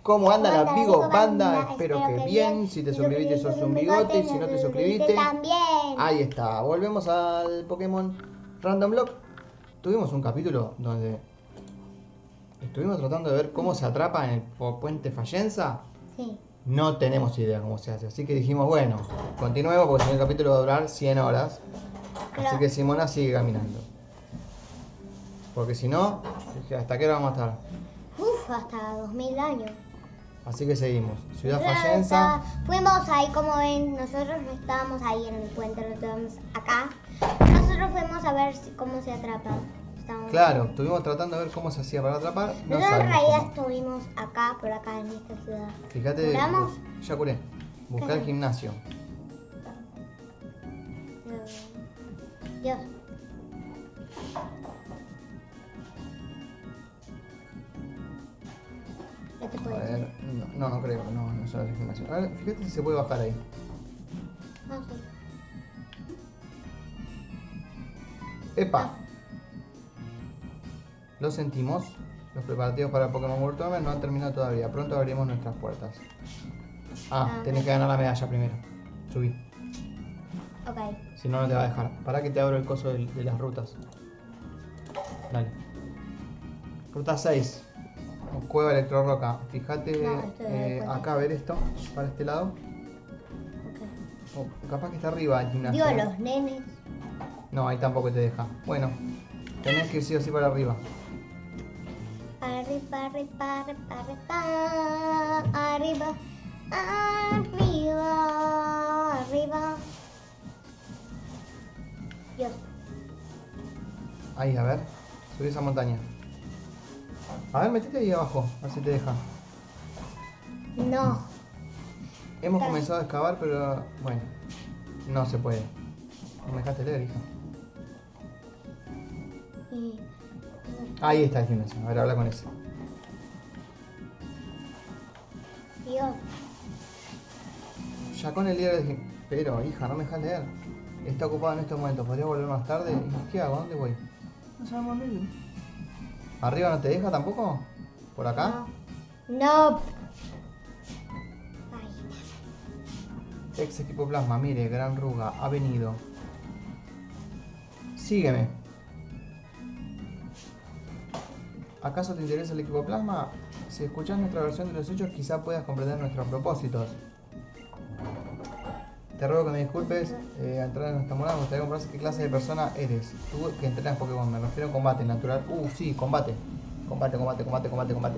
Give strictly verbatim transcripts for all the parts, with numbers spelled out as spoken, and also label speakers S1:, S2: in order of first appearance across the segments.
S1: ¿Cómo anda la Bigo Banda? Espero que bien. Si te suscribiste sos un bigote. Si no te suscribiste,
S2: también.
S1: Ahí está. Volvemos al Pokémon Random Block. Tuvimos un capítulo donde estuvimos tratando de ver cómo se atrapa en el puente Fallenza.
S2: Sí.
S1: No tenemos idea cómo se hace. Así que dijimos, bueno, continuemos porque si no el capítulo va a durar cien horas.
S2: Claro.
S1: Así que Simona sigue caminando. Porque si no, ¿hasta qué hora vamos a estar?
S2: Uf, hasta dos mil años.
S1: Así que seguimos. Ciudad
S2: Nosotros
S1: Fallenza.
S2: está- Fuimos ahí, como ven, nosotros no estábamos ahí en el puente, no estábamos acá. Nosotros fuimos a ver si- cómo se atrapa. Estábamos-
S1: Claro, estuvimos tratando de ver cómo se hacía para atrapar. No
S2: Nosotros en
S1: sabemos
S2: realidad
S1: cómo.
S2: estuvimos acá, por acá en esta ciudad.
S1: Fíjate,
S2: ¿Curamos?
S1: ya curé. Buscar el
S2: ¿Qué?
S1: gimnasio.
S2: Dios. ¿Qué te
S1: A
S2: puede
S1: ver, no, no, no creo, no, no es el gimnasio. A ver, fíjate si se puede bajar ahí.
S2: No sé.
S1: ¡Epa! Lo sentimos. Los preparativos para Pokémon World Tournament no han terminado todavía. Pronto abriremos nuestras puertas. Ah,
S2: Ah.
S1: tenés que ganar la medalla primero. Subí.
S2: Ok.
S1: Si no, no te va a dejar. Para que te abro el coso de, de las rutas. Dale. Ruta seis. Cueva Electroroca. Fíjate
S2: No, esto es
S1: eh,
S2: después.
S1: acá, a ver esto. Para este lado.
S2: Ok.
S1: Oh, capaz que está arriba el gimnasio.
S2: Digo, los nenes.
S1: No, ahí tampoco te deja. Bueno, tenés que ir sí o sí para arriba.
S2: Arriba, arriba, arriba, arriba, arriba, arriba, arriba. Dios.
S1: Ahí, a ver. Subí esa montaña. A ver, metete ahí abajo. A ver si te deja.
S2: No.
S1: Hemos
S2: Acá.
S1: comenzado a excavar, pero bueno. No se puede. No me dejaste leer, hija.
S2: Y-
S1: Ahí está el gimnasio. A ver, habla con ese.
S2: Dios.
S1: Ya con el líder de gim- Pero, hija, no me dejas leer. Está ocupado en estos momentos. ¿Podría volver más tarde? ¿Y qué hago? ¿A dónde voy? No sabemos dónde ir. ¿Arriba no te deja tampoco? ¿Por acá?
S2: No. Ahí está.
S1: Ex equipo plasma, mire, Gran Ruga, ha venido. Sígueme. ¿Acaso te interesa el equipo plasma? Si escuchas nuestra versión de los hechos, quizá puedas comprender nuestros propósitos. Te ruego que me disculpes, eh, al entrar en nuestra morada me gustaría comprobar qué clase de persona eres. Tú que entrenas Pokémon, me refiero a combate natural. Uh, sí, combate. Combate, combate, combate, combate, combate.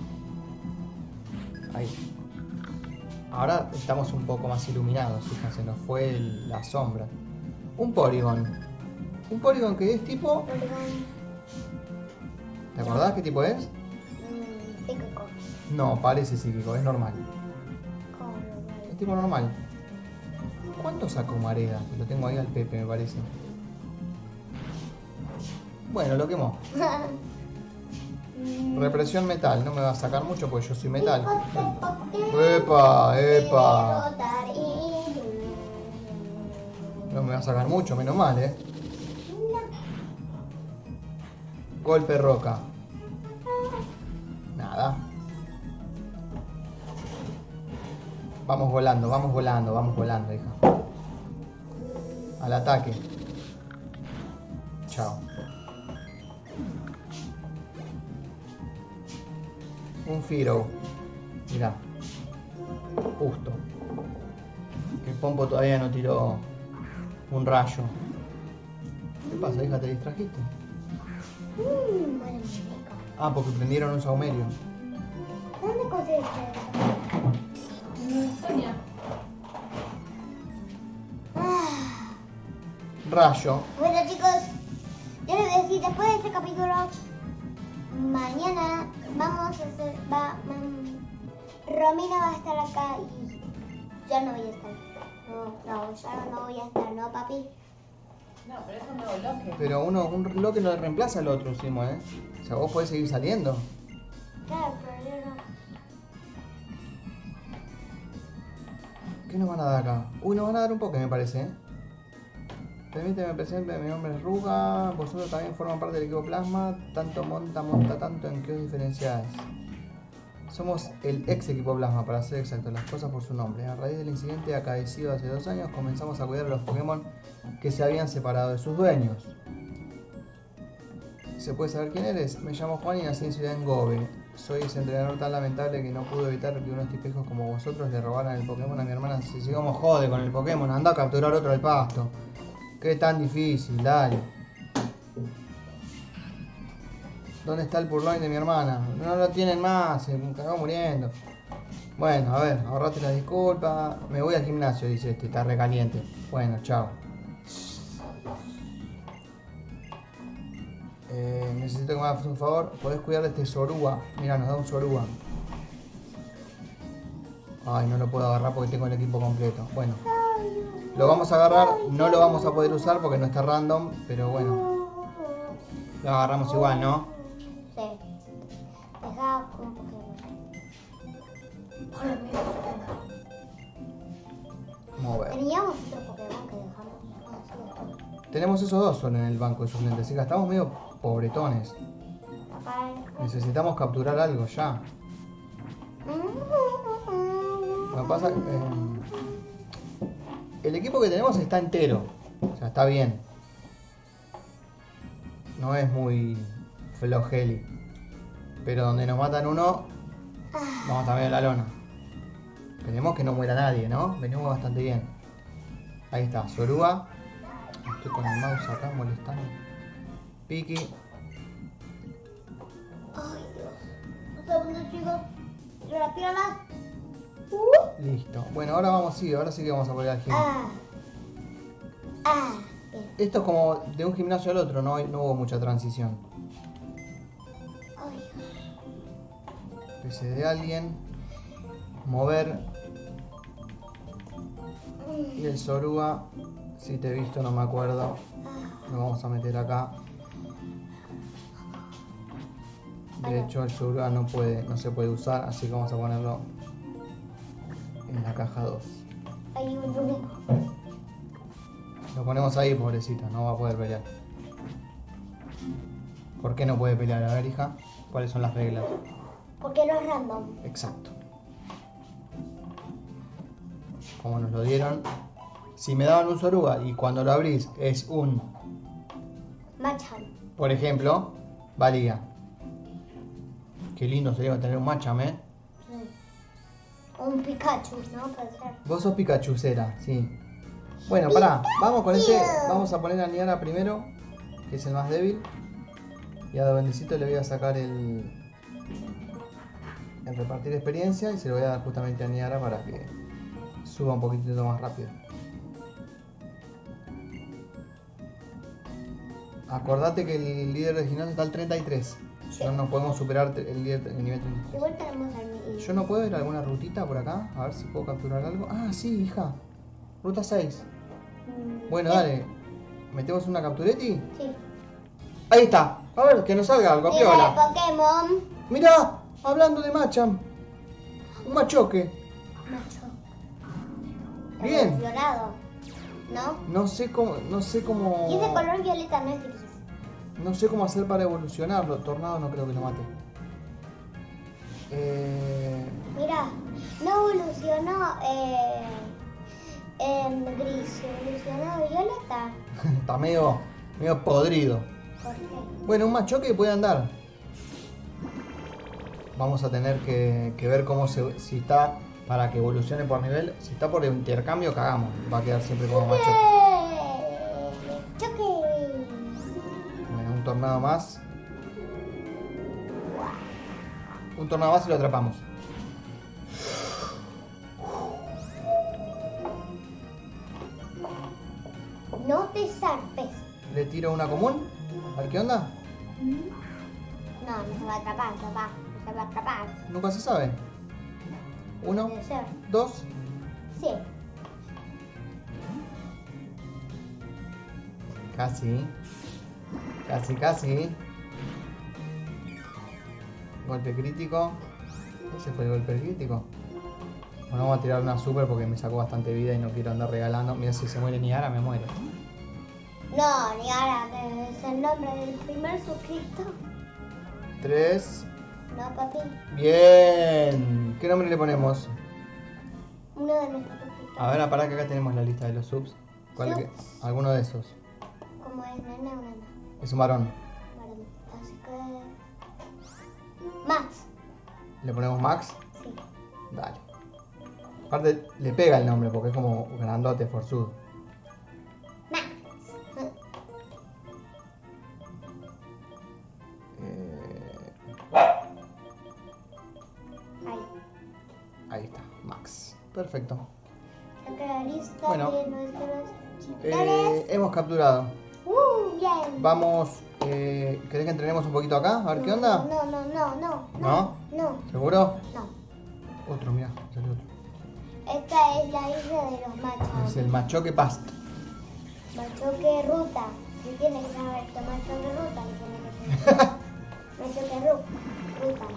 S1: Ahí. Ahora estamos un poco más iluminados, fíjense, nos fue el- la sombra. Un Porygon. Un Porygon que es tipo...
S2: Polygon.
S1: ¿Te acordás qué tipo es?
S2: Mm, psíquico.
S1: No, parece psíquico, es normal.
S2: Como
S1: Es tipo normal. ¿Cuánto sacó Mareda? Que lo tengo ahí al Pepe, me parece. Bueno, lo quemó.
S2: Mm,
S1: Represión metal, no me va a sacar mucho porque yo soy metal.
S2: tipo,
S1: ¡Epa! ¡Epa!
S2: derrotar y-
S1: No me va a sacar mucho, menos mal, eh. Golpe roca. Nada. Vamos volando, vamos volando, vamos volando, hija. Al ataque. Chao. Un Firo. Mirá. Justo. El Pompo todavía no tiró un rayo. ¿Qué pasa, hija? ¿Te distrajiste?
S2: Mm, bueno, muñeco.
S1: Ah, porque prendieron un saumerio.
S2: ¿Dónde conseguiste eso?
S3: Sonia.
S2: Ah.
S1: Rayo.
S2: Bueno, chicos, yo les voy a decir, después de este capítulo, mañana vamos a hacer, va, mm, Romina va a estar acá y ya no voy a estar. No, no, ya no voy a estar, ¿no, papi?
S3: No, pero es un nuevo bloque.
S1: Pero uno, un bloque no reemplaza al otro, Simo, ¿eh? O sea, vos podés seguir saliendo.
S2: Claro, pero yo no.
S1: ¿Qué nos van a dar acá? Uy, nos van a dar un poco, me parece, ¿eh? Permíteme presente, mi nombre es Ruga. Vosotros también forman parte del equipo Plasma. Tanto monta, monta tanto. ¿En qué os diferenciáis? Somos el ex equipo Plasma, para ser exacto, las cosas por su nombre. A raíz del incidente acaecido hace dos años, comenzamos a cuidar a los Pokémon que se habían separado de sus dueños. ¿Se puede saber quién eres? Me llamo Juan y nací en Ciudad Engove. Soy ese entrenador tan lamentable que no pudo evitar que unos tipejos como vosotros le robaran el Pokémon a mi hermana. Si sigamos jode con el Pokémon, anda a capturar otro al pasto. Qué tan difícil, dale. ¿Dónde está el Purloin de mi hermana? No lo tienen más, se cagó muriendo. Bueno, a ver, ahorrate la disculpa. Me voy al gimnasio, dice este, está recaliente. Bueno, chao. Eh, necesito que me hagas un favor. ¿Podés cuidar de este Zorua? Mira, nos da un Zorua. Ay, no lo puedo agarrar porque tengo el equipo completo. Bueno, lo vamos a agarrar. No lo vamos a poder usar porque no está random. Pero bueno, lo agarramos igual, ¿no?
S2: Sí. Deja un Pokémon.
S3: Hola, mira.
S1: Mover.
S2: Teníamos otro Pokémon que dejamos. Ah, sí.
S1: Tenemos esos dos solo en el banco de suplentes. Así que estamos medio pobretones.
S2: Papá.
S1: Necesitamos capturar algo ya. Lo que pasa, eh, el equipo que tenemos está entero. O sea, está bien. No es muy flojeli. Pero donde nos matan uno, vamos también a la lona. Esperemos que no muera nadie, ¿no? Venimos bastante bien. Ahí está, Zorua. Estoy con el mouse acá molestando. Piki.
S2: Ay, Dios. Un segundo, chicos. Reaccionas. Uh.
S1: Listo. Bueno, ahora vamos, sí, ahora sí que vamos a poner al gimnasio.
S2: Ah. Ah. Bien.
S1: Esto es como de un gimnasio al otro, no, hay- no hubo mucha transición.
S2: Ay,
S1: Especie de alguien. Mover. Y el Zorua, si te he visto no me acuerdo. Lo vamos a meter acá. De hecho el Zorua no puede, no se puede usar, así que vamos a ponerlo en la caja dos.
S2: hay un único.
S1: Lo ponemos ahí, pobrecito, no va a poder pelear. ¿Por qué no puede pelear? A ver, hija, ¿cuáles son las reglas?
S2: Porque no es random.
S1: Exacto. Como nos lo dieron. Si me daban un Zorua y cuando lo abrís es un,
S2: Machamp.
S1: por ejemplo, valía. Qué lindo sería tener un Machamp, ¿eh?
S2: Sí. Un Pikachu, ¿no? Puede ser.
S1: Vos sos Pikachucera, sí. Bueno, pará, vamos con ese. Vamos a poner a Niara primero, que es el más débil. Y a Duendecito le voy a sacar el, el repartir experiencia y se lo voy a dar justamente a Niara para que suba un poquitito más rápido. Acordate que el líder del gimnasio está al treinta y tres.
S2: Sí.
S1: No nos podemos superar el, líder, el nivel treinta y tres.
S2: Igual tenemos al mío.
S1: Yo no puedo ir a alguna rutita por acá, a ver si puedo capturar algo. Ah, sí, hija. Ruta seis.
S2: Mm,
S1: Bueno,
S2: sí.
S1: dale. ¿Metemos una capturetti?
S2: Sí.
S1: Ahí está. A ver, que nos salga algo,
S2: Mira el
S1: piola.
S2: Pokémon.
S1: Mirá, hablando de Machamp. Un machoque.
S2: Macho.
S1: Bien.
S2: Evolucionado. ¿No?
S1: No sé cómo, no sé cómo.
S2: Y ese color violeta no es gris.
S1: No sé cómo hacer para evolucionarlo. Tornado no creo que lo mate. Eh...
S2: Mira, no evolucionó eh, en gris, evolucionó violeta.
S1: está medio, medio podrido.
S2: ¿Por qué?
S1: Bueno, un machoque puede andar. Vamos a tener que, que ver cómo se, si está para que evolucione por nivel. Si está por intercambio, cagamos. Va a quedar siempre como machoque.
S2: ¡Eh! ¡Choque!
S1: Bueno, un tornado más. Un tornado más y lo atrapamos.
S2: No te zarpes.
S1: Le tiro una común. A ver qué onda.
S2: No, no se va a atrapar, papá. No se va a atrapar.
S1: Nunca se sabe. Uno,
S2: Puede ser.
S1: dos.
S2: Sí.
S1: Casi. Casi, casi. Golpe crítico. Ese fue el golpe crítico. Bueno, vamos a tirar una super porque me sacó bastante vida y no quiero andar regalando. Mira, si se muere Niara, me muero.
S2: No, ni ahora, que es el nombre del primer suscriptor.
S1: tres,
S2: No, papi.
S1: Bien. ¿Qué nombre le ponemos?
S2: Uno de nuestros papitos.
S1: A ver, para que acá tenemos la lista de los subs. ¿Cuál es que- Alguno de esos.
S2: Como es nena o nena.
S1: Es un varón.
S2: Vale, así que... Max.
S1: ¿Le ponemos Max?
S2: Sí.
S1: Dale. Aparte, le pega el nombre porque es como grandote, forzudo.
S2: Max.
S1: Eh,
S2: Ahí.
S1: ahí está, Max. Perfecto.
S2: Saca la lista
S1: Bueno.
S2: de nuestros chicos.
S1: Eh, hemos capturado.
S2: Uh, bien.
S1: Vamos. Eh, ¿Querés que entrenemos un poquito acá? A ver qué onda.
S2: No, no, no, no.
S1: ¿No?
S2: No,
S1: ¿Seguro?
S2: no.
S1: Otro, mirá, salió otro.
S2: Esta es la isla de los machos.
S1: Es el machoque past.
S2: Machoque ruta. Si tiene que saber esto, machoque ruta. no tiene que saber. Machoque ru- ruta.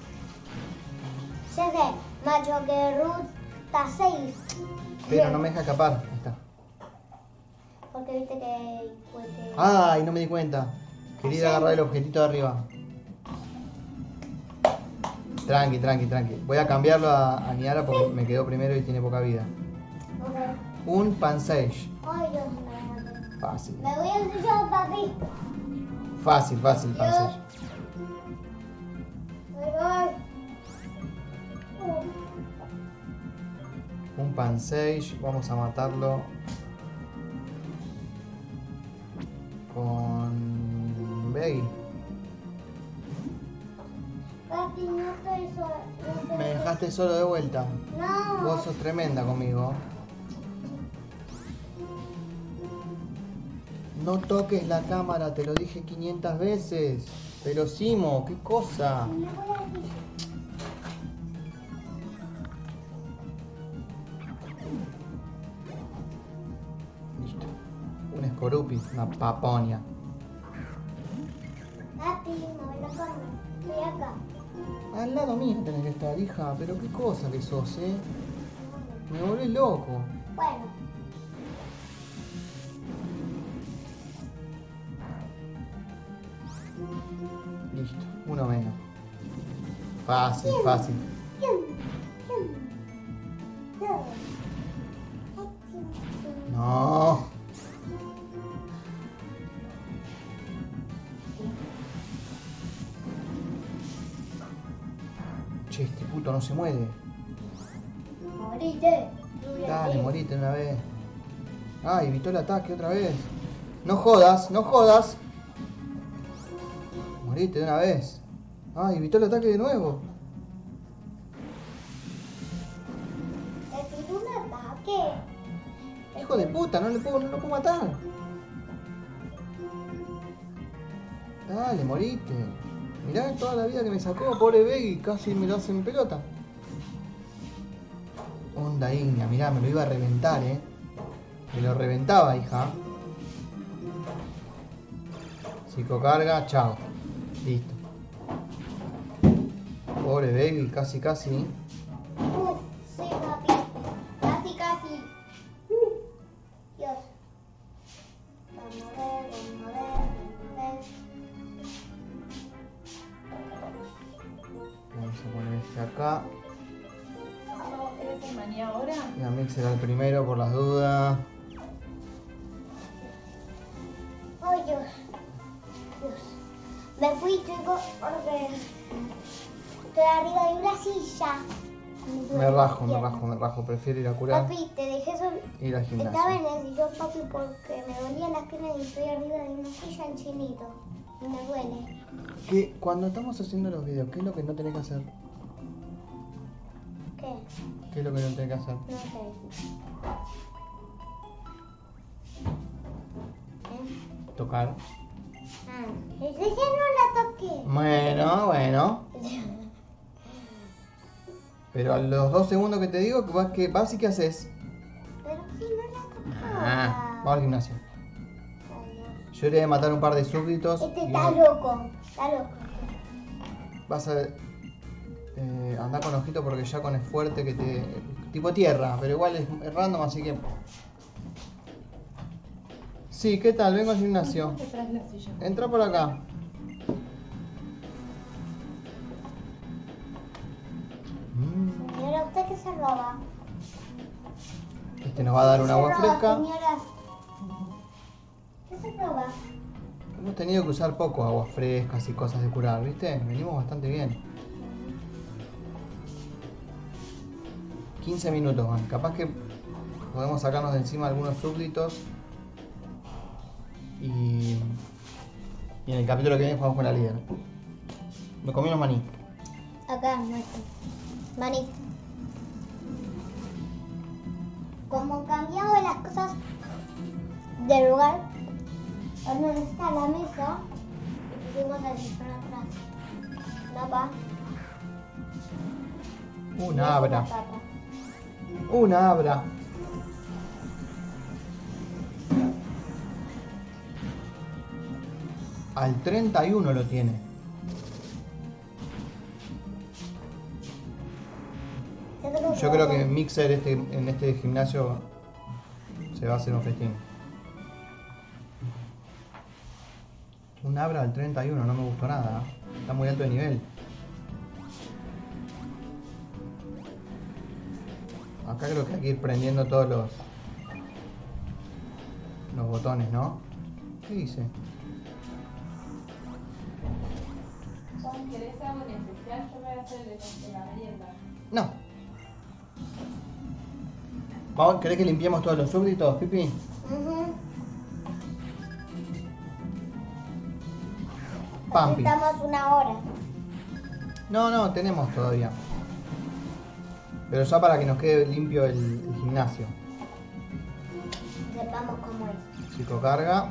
S2: Ya sé, machoque ruta seis.
S1: Pero no me deja escapar. Ahí está.
S2: Porque viste que fue que...
S1: Ay, no me di cuenta. Quería ir a agarrar el objetito de arriba. Tranqui, tranqui, tranqui. Voy a cambiarlo a, a Niara porque me quedó primero y tiene poca vida.
S2: Ok.
S1: Un Pansage.
S2: Ay, Dios mío.
S1: Fácil.
S2: Me voy a hacer yo, papi.
S1: Fácil, fácil, Pansage.
S2: Voy, voy. Uh.
S1: Un Pansage. Vamos a matarlo. Con... Beggy.
S2: Papi, no estoy sola. no estoy
S1: Me
S2: sola.
S1: dejaste solo de vuelta.
S2: No.
S1: Vos sos tremenda conmigo. No toques la cámara, te lo dije quinientas veces. Pero Simo, qué cosa.
S2: Me voy a decir.
S1: Listo. Un Scorupi, una paponia.
S2: Papi, no me lo como. Estoy acá.
S1: Al lado mío tenés que estar, hija. Pero qué cosa que sos, eh. Me volvés loco.
S2: Bueno.
S1: Listo, uno menos. Fácil, fácil. No. Che, este puto no se muere.
S2: Morite.
S1: Dale, morite una vez. Ah, evitó el ataque otra vez. No jodas, no jodas. Morite de una vez. Ah, evitó el ataque de nuevo.
S2: Te pido un ataque.
S1: Hijo de puta, no le puedo, no lo puedo matar. Dale, morite. Mirá toda la vida que me sacó, pobre Beggy, casi me lo hace en pelota. Onda Ignia, mirá, me lo iba a reventar, eh. Me lo reventaba, hija. Psicocarga, chao. Listo. Pobre Beggy, casi, casi.
S2: Uf, sí, papi. Casi, casi. Uh, Dios. Vamos a ver, vamos a ver, vamos a ver.
S1: Vamos a poner este acá.
S3: No, ¿eres el maní ahora?
S1: Y a mí será el primero por las dudas.
S2: Ay, Dios. Dios. Me fui, chicos, porque estoy arriba de una silla.
S1: Me rajo, me rajo, me rajo. Prefiero ir a curar.
S2: Papi, te dejé solo.
S1: Ir al
S2: Estaba en
S1: gimnasio.
S2: el sillón, papi, porque me dolían las piernas y estoy arriba de una silla en chinito. Y me duele.
S1: ¿Qué? Cuando estamos haciendo los videos, ¿qué es lo que no tenés que hacer?
S2: ¿Qué?
S1: ¿Qué es lo que no tenés que hacer?
S2: No sé. ¿Eh?
S1: Tocar.
S2: Ah, ese ya no la toqué.
S1: Bueno, bueno. Pero a los dos segundos que te digo, que vas, que vas y qué haces.
S2: Pero si no la tocaba.
S1: Ah, vamos al gimnasio.
S2: Ay, Dios.
S1: Yo iré a matar un par de súbditos.
S2: Este
S1: y
S2: está
S1: vos
S2: loco. Está loco.
S1: vas a eh, andar con ojito porque ya con es fuerte que te. Tipo tierra, pero igual es, es random, así que. Sí, ¿qué tal? Vengo al gimnasio.
S3: Detrás de la silla.
S1: Entra por acá.
S2: Señora, ¿usted qué se roba?
S1: Este nos va a dar un
S2: ¿Qué
S1: agua
S2: se roba,
S1: fresca.
S2: señora? ¿Qué se roba?
S1: Hemos tenido que usar poco aguas frescas y cosas de curar, ¿viste? Venimos bastante bien. quince minutos van. Capaz que podemos sacarnos de encima algunos súbditos. Y, y en el capítulo que viene jugamos con la líder. Me comí unos maní.
S2: Acá, muerto. Maní. Como cambiamos las cosas del lugar, donde no está la mesa, y pusimos el sillón atrás. ¿No, pa?
S1: Una abra. Una abra. Al treinta y uno lo tiene. Yo creo que Mixer este, en este gimnasio se va a hacer un festín. Un Abra al treinta y uno, no me gustó nada. Está muy alto de nivel. Acá creo que hay que ir prendiendo todos los los botones, ¿no? ¿Qué dice?
S3: Juan, ¿querés algo en especial? Yo me voy a hacer de la merienda.
S1: No. Vamos, ¿querés que limpiemos todos los súbditos, Pipi?
S2: Ujú.
S1: Pampi.
S2: Estamos una hora.
S1: No, no, tenemos todavía. Pero ya para que nos quede limpio el, el gimnasio.
S2: Sepamos cómo es.
S1: Chico carga.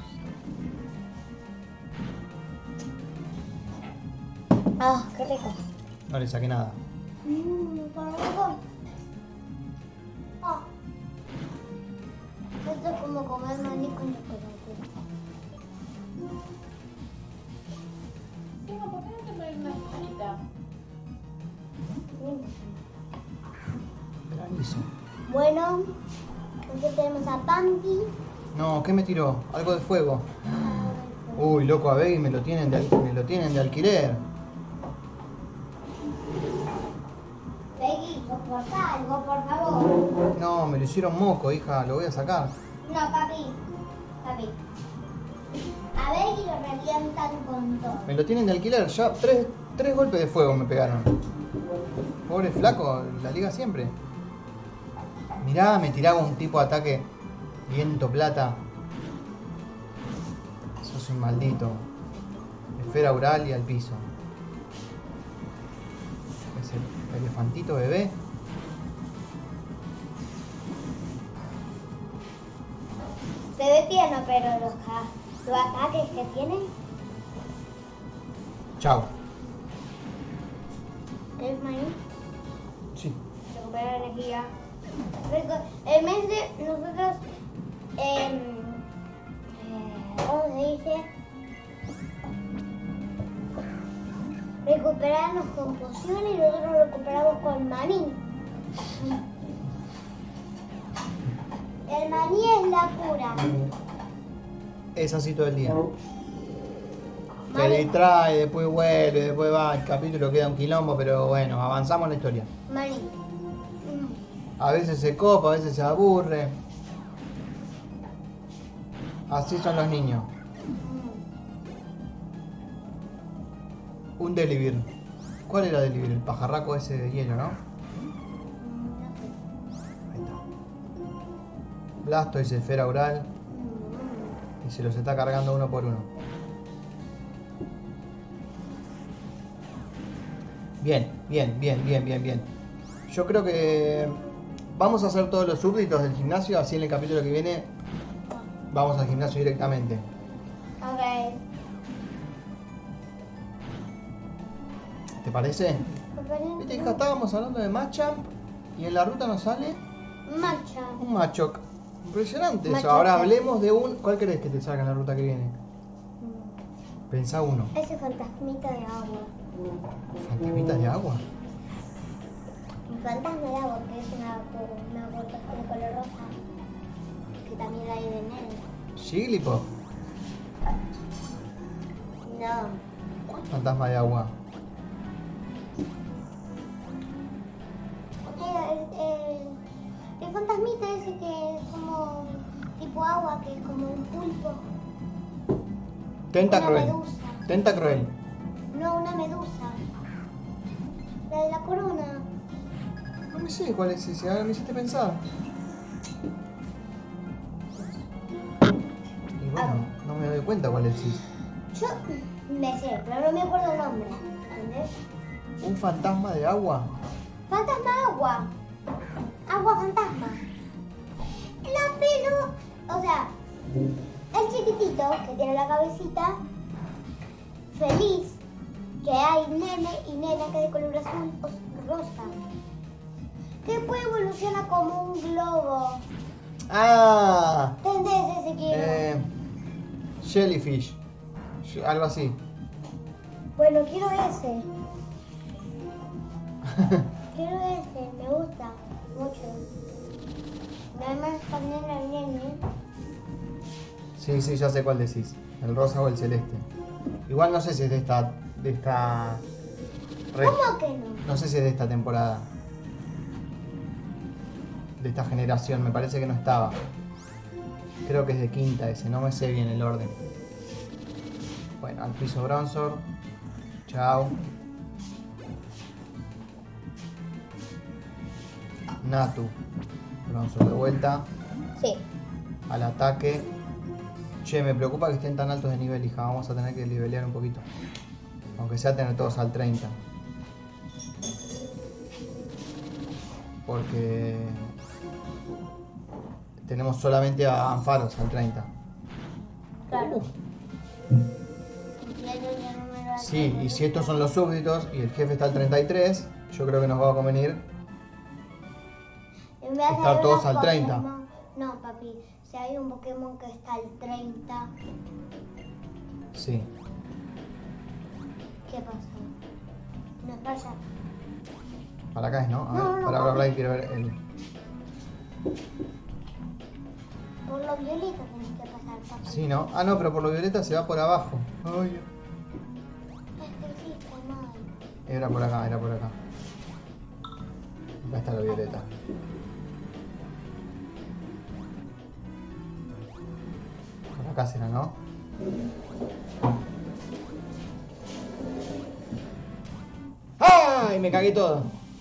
S2: Ah, qué rico.
S1: No le saqué nada.
S2: Mmm, qué rico. Ah. Esto es como comer maní con chocolate.
S3: Digo, ¿por qué no te pones una frita?
S1: Granizo.
S2: Bueno, aquí tenemos a Pampi.
S1: No, ¿qué me tiró? Algo de fuego. Uy, loco, a Beggy me lo tienen de, al- me lo tienen de alquiler.
S2: Peggy, soporta algo, por favor.
S1: No, me lo hicieron moco, hija, lo voy a sacar.
S2: No, papi. Papi. A Peggy lo revientan con todo.
S1: Me lo tienen de alquiler, ya tres, tres golpes de fuego me pegaron. Pobre flaco, la liga siempre. Mirá, me tiraba un tipo de ataque. Viento plata. Sos un maldito. Esfera oral y al piso. Ese elefantito bebé.
S2: Se ve tierno, pero los, ca- los ataques que tiene,
S1: Chao.
S2: el maíz,
S1: Sí.
S2: recupera energía. Reco- En vez de nosotros, em, eh, ¿cómo se dice? Recuperarnos con pociones y nosotros recuperamos con maní. El maní es la cura.
S1: Es así todo el día. Te
S2: Maní.
S1: distrae, después vuelve, después va, el capítulo queda un quilombo, pero bueno, avanzamos en la historia.
S2: Maní. Mm.
S1: A veces se copa, a veces se aburre. Así son los niños. Un Delivir. ¿Cuál era Delivir? El pajarraco ese de hielo, ¿no? Ahí está. Blastoise, esfera oral. Y se los está cargando uno por uno. Bien, bien, bien, bien, bien, bien. Yo creo que vamos a hacer todos los súbditos del gimnasio, así en el capítulo que viene vamos al gimnasio directamente.
S2: Ok.
S1: ¿Te parece? Viste, hija, estábamos hablando de Machamp y en la ruta nos sale
S2: Macha.
S1: un Machoc. Impresionante eso.
S2: Machoc.
S1: Ahora hablemos de un... ¿Cuál crees que te salga en la ruta que viene? Pensá uno.
S2: Ese fantasmita de agua.
S1: ¿Fantasmitas de agua?
S2: Un fantasma de agua que es una, una bolsa de color rosa. Que también hay de negro.
S1: Jigglypuff.
S2: No.
S1: Fantasma de agua.
S2: tipo agua que es como un pulpo.
S1: Tentacruel.
S2: Una medusa.
S1: Tentacruel.
S2: No, una medusa. La de la corona.
S1: No me sé cuál es ese, ahora me hiciste pensar. Y bueno, no me doy cuenta cuál es ese.
S2: Yo me sé, pero no me acuerdo el nombre. ¿Entendés?
S1: ¿Un fantasma de agua?
S2: Fantasma agua. Agua fantasma. La pelo. O sea, el chiquitito que tiene la cabecita feliz. Que hay nene y nena que es de color azul o rosa. Que después evoluciona como un globo.
S1: ¡Ah!
S2: ¿Entendés ese quiero?
S1: Eh, jellyfish. Algo así.
S2: Bueno, quiero ese. Quiero ese, me gusta mucho. Además también el nene.
S1: Sí, sí, ya sé cuál decís. El rosa o el celeste. Igual no sé si es de esta... De esta... re-
S2: ¿Cómo que no?
S1: No sé si es de esta temporada. De esta generación, me parece que no estaba. Creo que es de quinta ese, no me sé bien el orden. Bueno, al piso Bronzor. Chao. Natu. Bronzor de vuelta.
S2: Sí.
S1: Al ataque. Che, me preocupa que estén tan altos de nivel, hija. Vamos a tener que nivelear un poquito. Aunque sea tener todos al treinta. Porque tenemos solamente a Anfaros al treinta.
S2: Claro.
S1: Uh.
S2: Ya, ya, ya no me lo
S1: Sí, y si estos son los súbditos y el jefe está al treinta y tres, yo creo que nos va a convenir
S2: En vez de
S1: estar
S2: hacer
S1: todos
S2: una
S1: al treinta.
S2: Pokémon- No, papi. Si hay un Pokémon que está al treinta,
S1: Sí.
S2: ¿qué pasa? No pasa.
S1: Para acá es, ¿no? A ver,
S2: No, no,
S1: para
S2: no.
S1: hablar y quiero ver el...
S2: Por lo violeta tenés que pasar, papi.
S1: Sí, ¿no? Ah, no, pero por lo violeta se va por abajo. Ay,
S2: Este sí está mal.
S1: era por acá, era por acá. Acá está lo violeta. Por acá será, ¿no? ¡Ay! Me cagué todo.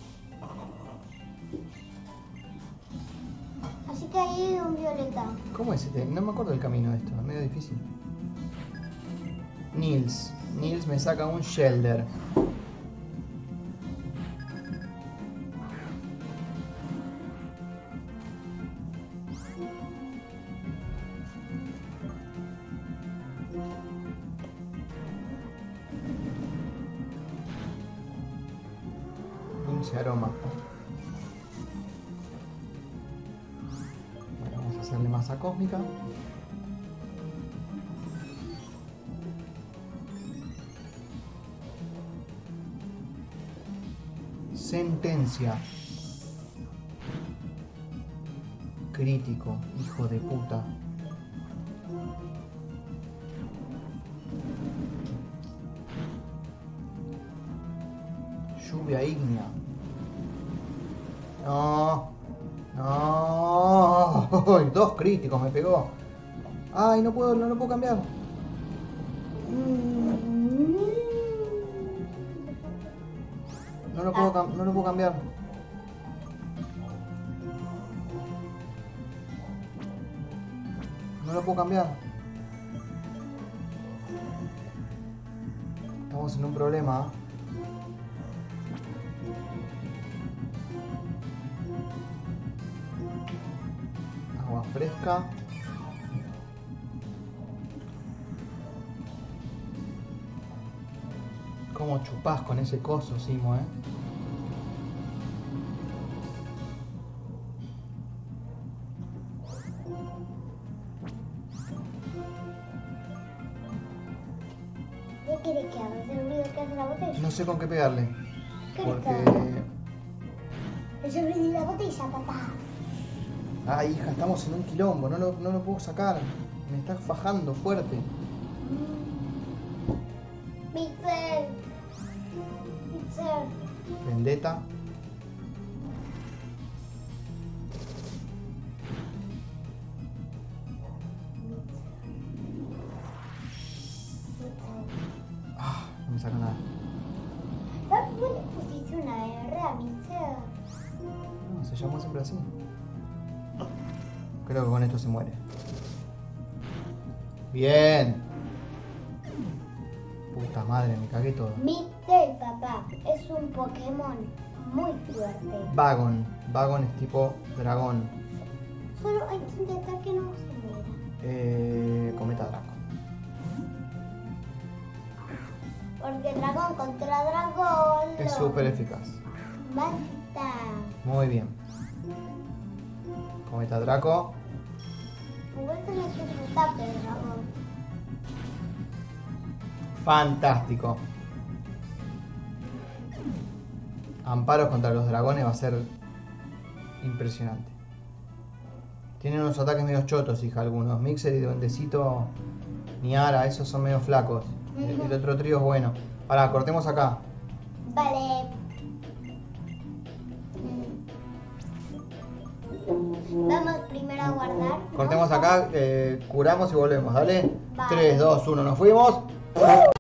S2: Así que ahí hay un violeta.
S1: ¿Cómo es este? No me acuerdo del camino de esto, es medio difícil. Nils. Nils me saca un Shelder. Dulce aroma. Bueno, vamos a hacerle masa cósmica. Sentencia. Crítico, hijo de puta. Lluvia ígnea. No. No. Uy, dos críticos me pegó. Ay, no puedo, no lo puedo cambiar. No lo puedo, cam- no lo puedo cambiar. No lo puedo cambiar. Estamos en un problema. Agua fresca. ¿Cómo chupás con ese coso, Simo, eh?
S2: ¿Qué quieres que haga? ¿Es el ruido que hace la botella?
S1: No sé con qué pegarle.
S2: ¿Qué
S1: Porque...
S2: Es el ruido de la botella, papá.
S1: Ay, hija, estamos en un quilombo. No lo, no lo puedo sacar. Me está fajando fuerte.
S2: Pixel. Pixel.
S1: Vendetta. me saca nada.
S2: ¿Vos le pusiste una R a Mixer?
S1: No, se llamó siempre así. Creo que con esto se muere. Bien. Puta madre, me cagué todo.
S2: Mixer, papá, es un Pokémon muy fuerte.
S1: Vagon. Vagon es tipo dragón.
S2: Solo hay que intentar que no se muera.
S1: Eh, cometa Draco.
S2: Porque dragón contra dragón.
S1: Es súper eficaz.
S2: Basta.
S1: Muy bien. Cometa Draco.
S2: Igual tenés un tape de dragón.
S1: Fantástico. Amparos contra los dragones va a ser impresionante. Tienen unos ataques medio chotos, hija, algunos. Mixer y Duendecito, Niara, esos son medio flacos. El, el otro trío es bueno. Ahora, cortemos acá.
S2: Vale. Vamos primero a guardar.
S1: Cortemos acá, eh, curamos y volvemos, ¿dale?
S2: Vale.
S1: tres, dos, uno, nos fuimos.